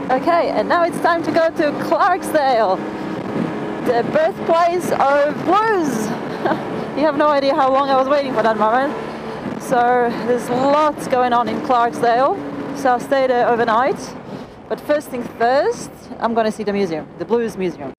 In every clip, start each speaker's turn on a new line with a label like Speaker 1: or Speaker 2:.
Speaker 1: Okay, and now it's time to go to Clarksdale, the birthplace of blues. You have no idea how long I was waiting for that moment. So there's lots going on in Clarksdale, so I'll stay there overnight. But first things first, I'm gonna see the museum, the Blues Museum.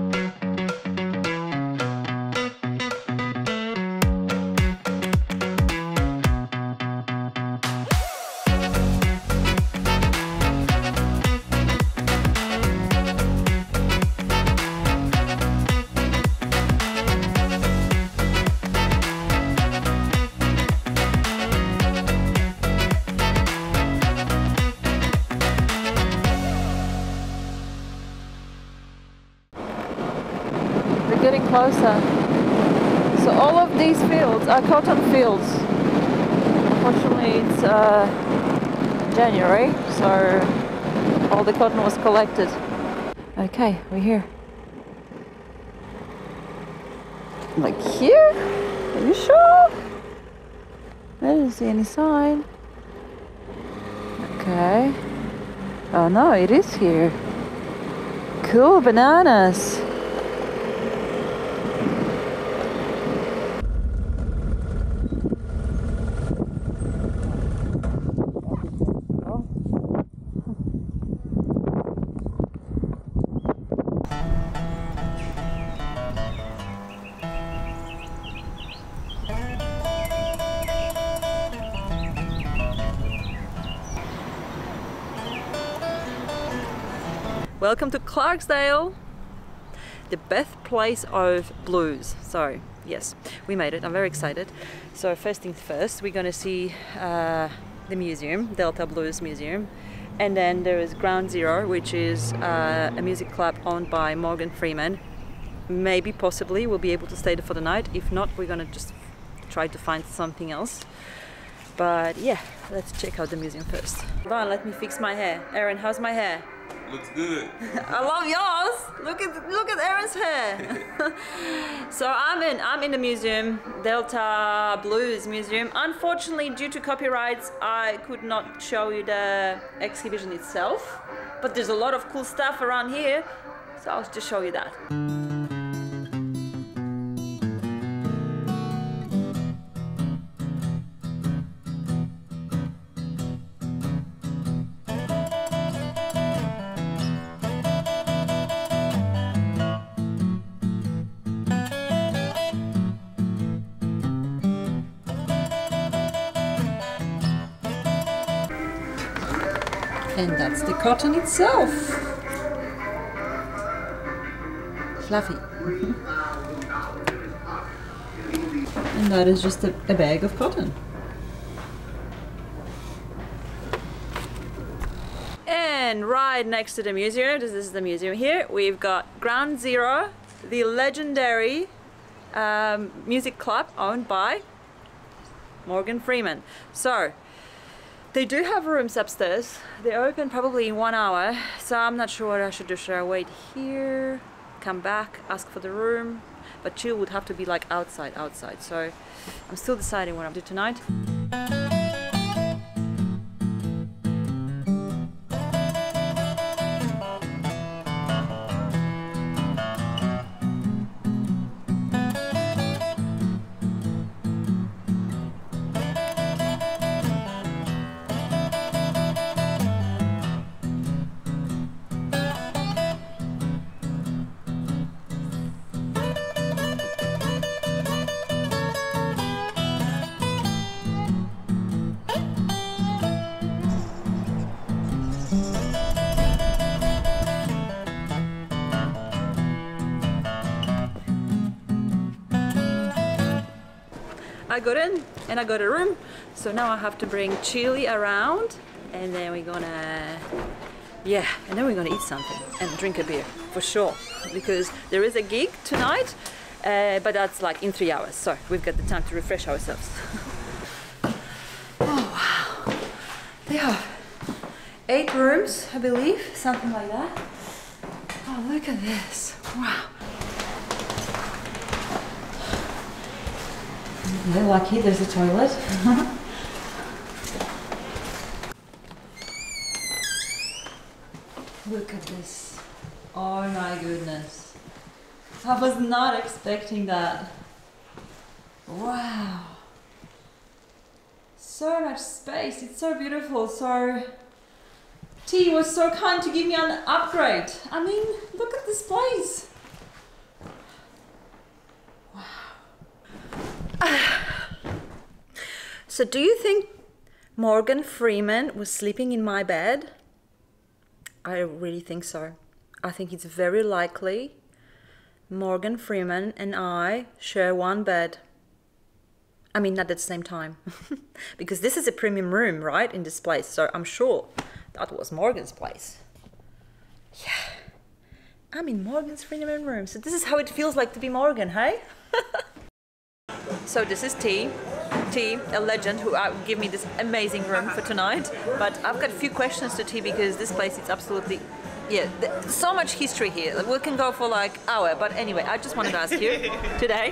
Speaker 1: Getting closer. So all of these fields are cotton fields. Unfortunately it's January, so all the cotton was collected. Okay, we're here. Like here? Are you sure? I don't see any sign. Okay. Oh no, it is here. Cool, bananas. Welcome to Clarksdale, the birthplace of blues. So yes, we made it. I'm very excited. So first things first, we're going to see the museum, Delta Blues Museum, and then there is Ground Zero, which is a music club owned by Morgan Freeman. Maybe, possibly, we'll be able to stay there for the night. If not, we're going to just try to find something else. But yeah, let's check out the museum first. Hold on, let me fix my hair. Erin, how's my hair?
Speaker 2: Looks good.
Speaker 1: I love yours. Look at Erin's hair. So I'm in the museum, Delta Blues Museum. Unfortunately, due to copyrights, I could not show you the exhibition itself. But there's a lot of cool stuff around here, so I'll just show you that. And that's the cotton itself. Fluffy. And that is just a bag of cotton. And right next to the museum, this is the museum here, we've got Ground Zero, the legendary music club owned by Morgan Freeman. So they do have rooms upstairs. They open probably in 1 hour, so I'm not sure what I should do. Should I wait here, come back, ask for the room? But chill would have to be like outside. So I'm still deciding what I'm doing tonight. I got in and I got a room, so now I have to bring Chili around, and then we're gonna eat something and drink a beer for sure, because there is a gig tonight, but that's like in 3 hours, so we've got the time to refresh ourselves. Oh wow, they have 8 rooms, I believe, something like that. Oh, look at this, wow. They're lucky there's a toilet. Look at this. Oh my goodness. I was not expecting that. Wow. So much space. It's so beautiful. So T was so kind to give me an upgrade. I mean, look at this place. Wow. So do you think Morgan Freeman was sleeping in my bed? I really think so. I think it's very likely Morgan Freeman and I share one bed. I mean, not at the same time. Because this is a premium room, right, in this place. So I'm sure that was Morgan's place. Yeah. I'm in Morgan's premium room. So this is how it feels like to be Morgan, hey? So this is T, a legend who gave me this amazing room for tonight. But I've got a few questions to T because this place is absolutely, yeah, so much history here. We can go for like an hour, but anyway, I just wanted to ask you today.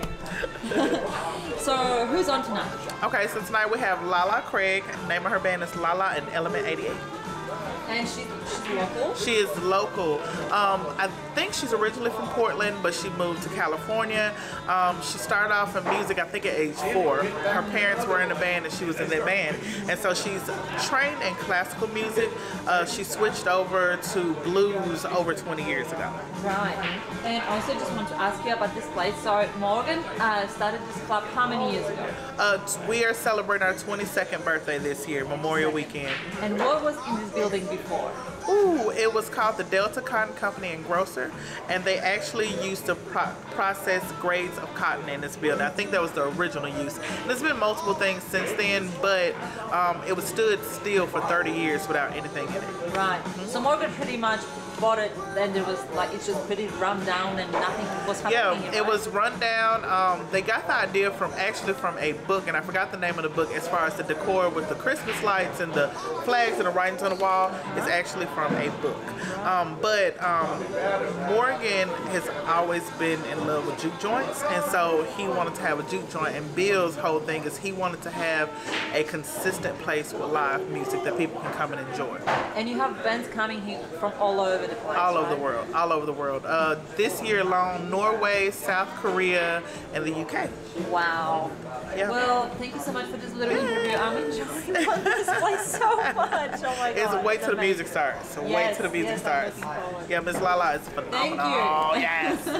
Speaker 1: So who's on tonight?
Speaker 2: Okay, so tonight we have Lala Craig. Name of her band is Lala and Element 88.
Speaker 1: And she's local?
Speaker 2: She is local. I think she's originally from Portland, but she moved to California. She started off in music, I think, at age 4. Her parents were in a band and she was in that band. And so she's trained in classical music. She switched over to blues over 20 years ago.
Speaker 1: Right. And also just want to ask you about this place. So Morgan started this club how many years ago?
Speaker 2: We are celebrating our 22nd birthday this year, Memorial Weekend.
Speaker 1: And what was in this building before?
Speaker 2: Ooh, it was called the Delta Cotton Company and Grocer, and they actually used to process grades of cotton in this building. I think that was the original use. And there's been multiple things since then, but it was stood still for 30 years without anything in it.
Speaker 1: Right. So Morgan pretty much bought it, and it was like it's just pretty run down and nothing was happening.
Speaker 2: Yeah, it was run down. They got the idea from a book, and I forgot the name of the book. As far as the decor with the Christmas lights and the flags and the writings on the wall, it's actually from a book. But Morgan has always been in love with juke joints, and so he wanted to have a juke joint. And Bill's whole thing is he wanted to have a consistent place with live music that people can come and enjoy.
Speaker 1: And you have bands coming here from all over the place.
Speaker 2: All over the world. All over the world. This year alone, Norway, South Korea, and the UK.
Speaker 1: Wow.
Speaker 2: Yeah.
Speaker 1: Well, thank you so much for this little interview. I'm enjoying this place so much. Oh my God.
Speaker 2: It's wait till the music starts. So wait till the music starts. Yeah, Miss Lala is phenomenal.
Speaker 1: Thank you.
Speaker 2: Oh, yes.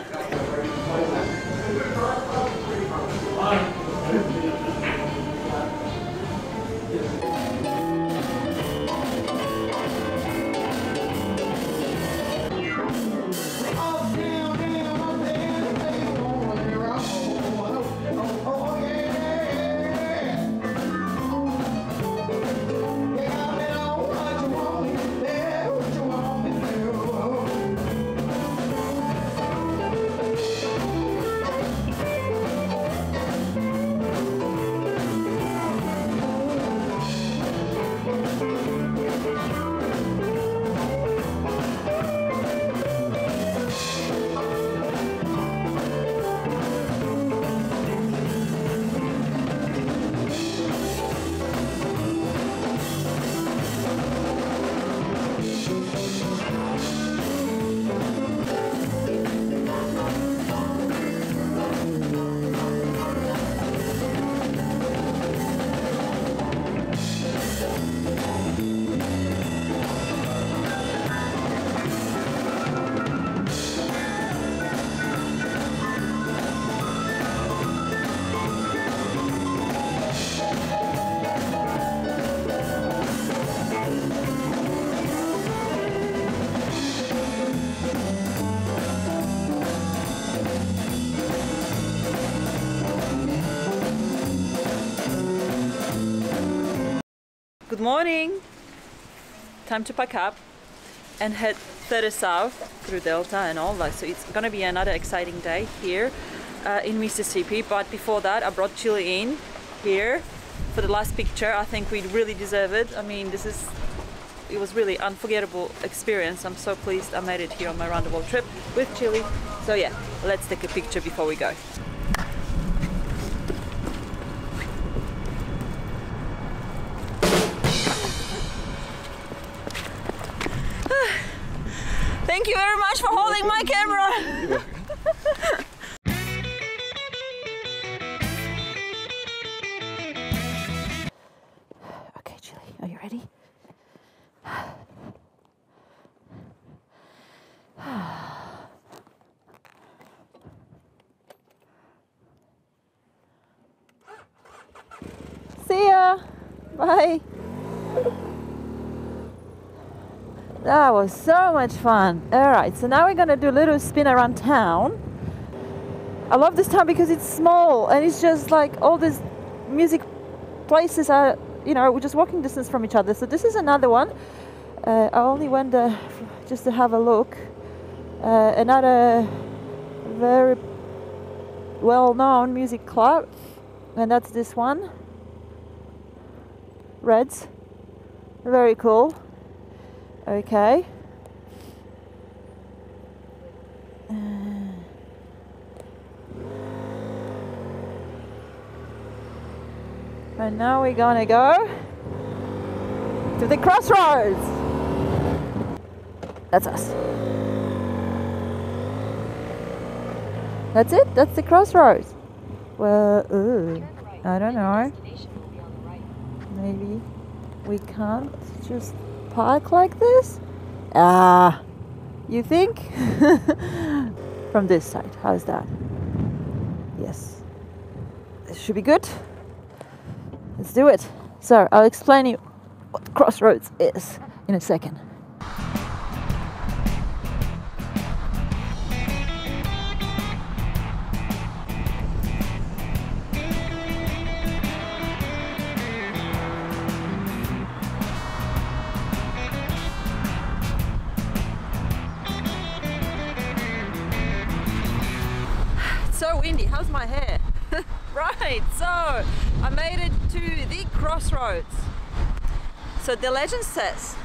Speaker 1: Good morning. Time to pack up and head further south through Delta and all that. So it's gonna be another exciting day here in Mississippi. But before that, I brought Chili in here for the last picture. I think we really deserve it. I mean, it was really unforgettable experience. I'm so pleased I made it here on my round the world trip with Chili. So yeah, let's take a picture before we go. Thank you very much for holding my camera. Okay, Chili, are you ready? See ya. Bye. That was so much fun. Alright, so now we're gonna do a little spin around town. I love this town because it's small and it's just like all these music places are, you know, we're just walking distance from each other. So this is another one. I only went there just to have a look. Another very well-known music club, and that's this one. Reds. Very cool. Okay. And now we're gonna go to the crossroads. That's us. That's it? That's the crossroads. Well, I don't know. Maybe we can't just park like this? You think? From this side, how's that? Yes. This should be good. Let's do it. So, I'll explain you what crossroads is in a second. So windy, how's my hair? Right, so I made it to the crossroads. So the legend says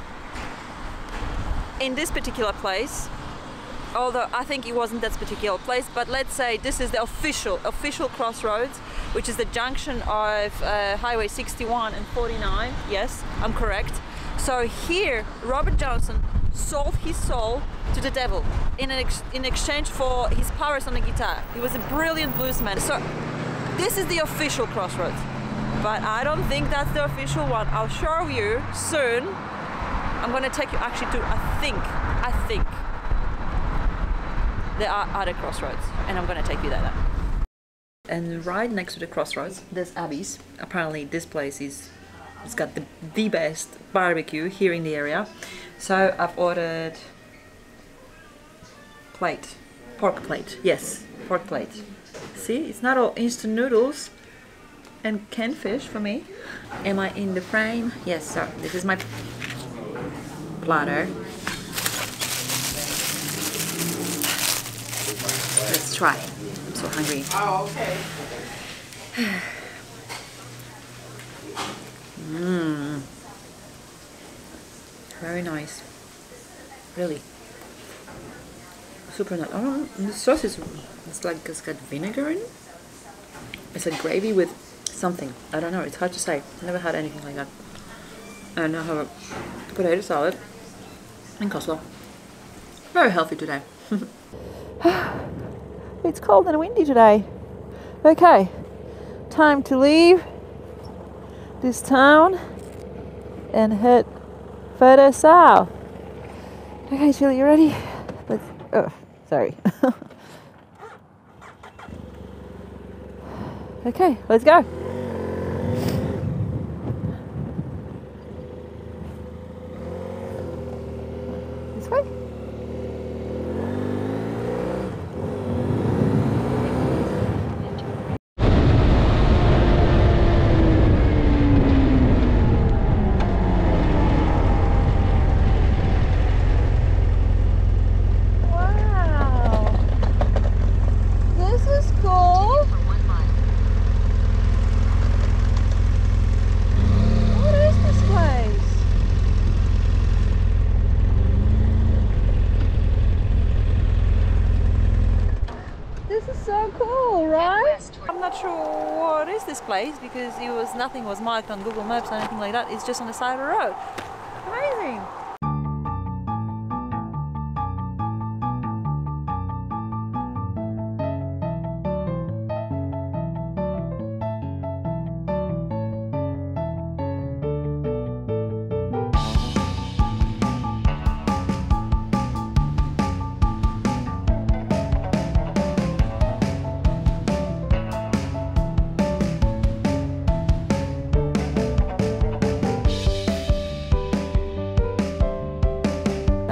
Speaker 1: in this particular place, although I think it wasn't that particular place, but let's say this is the official crossroads, which is the junction of Highway 61 and 49. Yes, I'm correct. So here Robert Johnson sold his soul to the devil in exchange for his powers on the guitar. He was a brilliant bluesman. So this is the official crossroads, but I don't think that's the official one. I'll show you soon. I'm gonna take you actually to, I think there are other crossroads, and I'm gonna take you there now. And right next to the crossroads, there's Abby's. Apparently this place it's got the best barbecue here in the area. So I've ordered pork plate. Yes, pork plate. See, it's not all instant noodles and canned fish for me. Am I in the frame? Yes, so this is my platter. Let's try. I'm so hungry.
Speaker 2: Oh, okay.
Speaker 1: Very nice. Really. Super nice. Oh, the sauce is, it's like it's got vinegar in it. It's a gravy with something. I don't know. It's hard to say. I've never had anything like that. And I have a potato salad and coleslaw. Very healthy today. It's cold and windy today. Okay, time to leave this town and head further south. Okay, Chili, you ready? Let's. Oh, sorry. Okay, let's go. This way. I'm not sure what is this place because nothing was marked on Google Maps or anything like that. It's just on the side of the road. Amazing.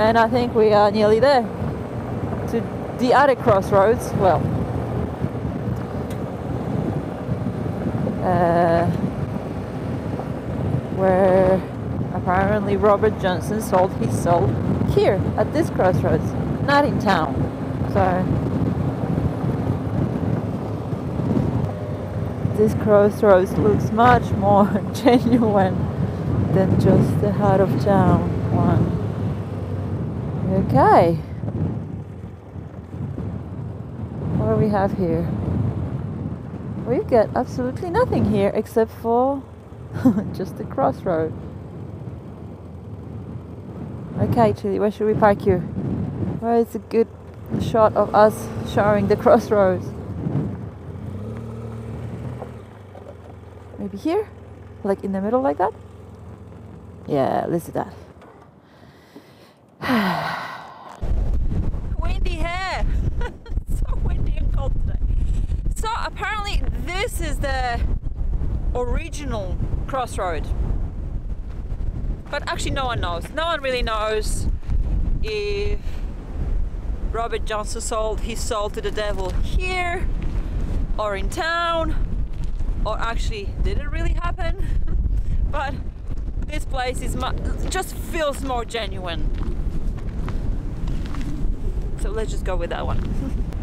Speaker 1: And I think we are nearly there to the other crossroads. Well, where apparently Robert Johnson sold his soul here at this crossroads, not in town. So this crossroads looks much more genuine than just the heart of town one. Okay, what do we have here? We've got absolutely nothing here except for just the crossroad. Okay, Chili, where should we park you? Where is a good shot of us showing the crossroads? Maybe here? Like in the middle like that? Yeah, let's do that. Windy here! So windy and cold today. So apparently this is the original crossroad. But actually no one knows. No one really knows if Robert Johnson sold his soul to the devil here or in town, or actually did it really happen. But this place is just feels more genuine. So let's just go with that one.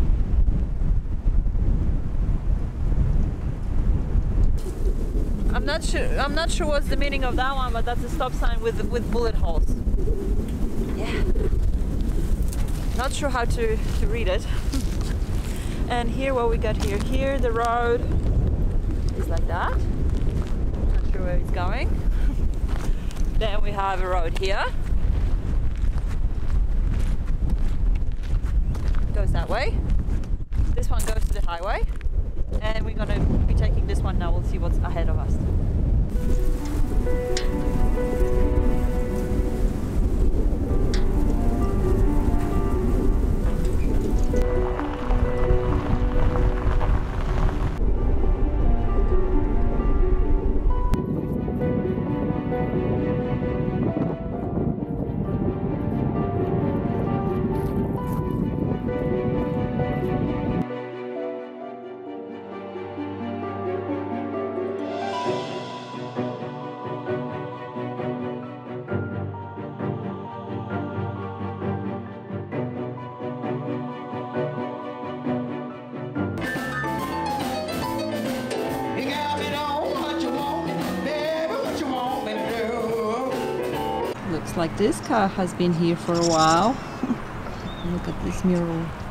Speaker 1: I'm not sure what's the meaning of that one, but that's a stop sign with bullet holes. Yeah. Not sure how to read it. And here, what we got here? Here the road is like that. Not sure where it's going. Then we have a road here. Goes that way. This one goes to the highway. And we're gonna be taking this one now. We'll see what's ahead of us. Looks like this car has been here for a while. Look at this mural.